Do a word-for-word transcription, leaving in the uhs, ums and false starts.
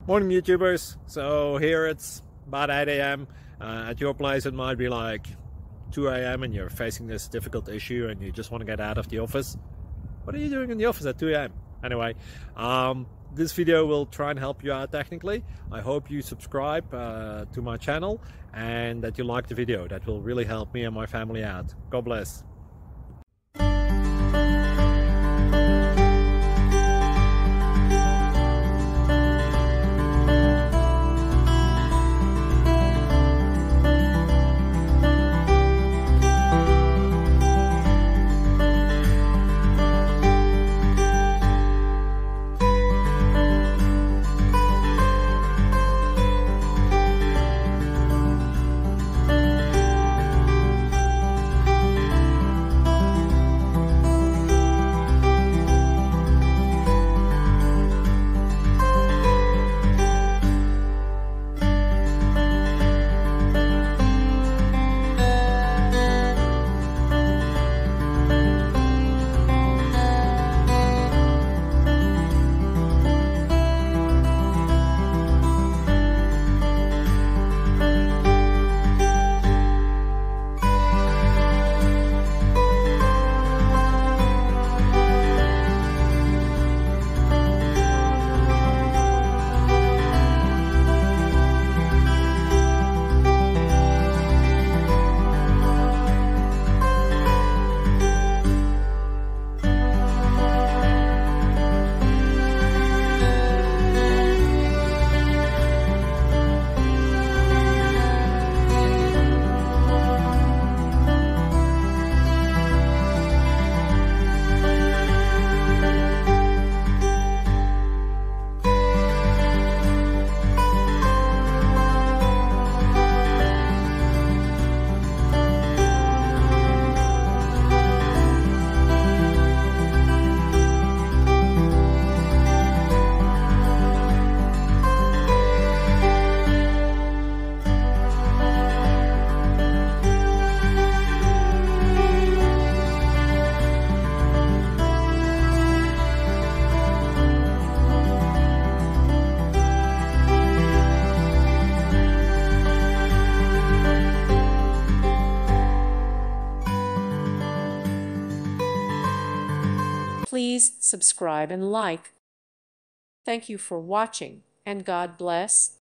Morning YouTubers. So here it's about eight A M Uh, at your place it might be like two A M and you're facing this difficult issue and you just want to get out of the office. What are you doing in the office at two A M? Anyway, um, this video will try and help you out technically. I hope you subscribe uh, to my channel and that you like the video. That will really help me and my family out. God bless. Please subscribe and like. Thank you for watching, and God bless.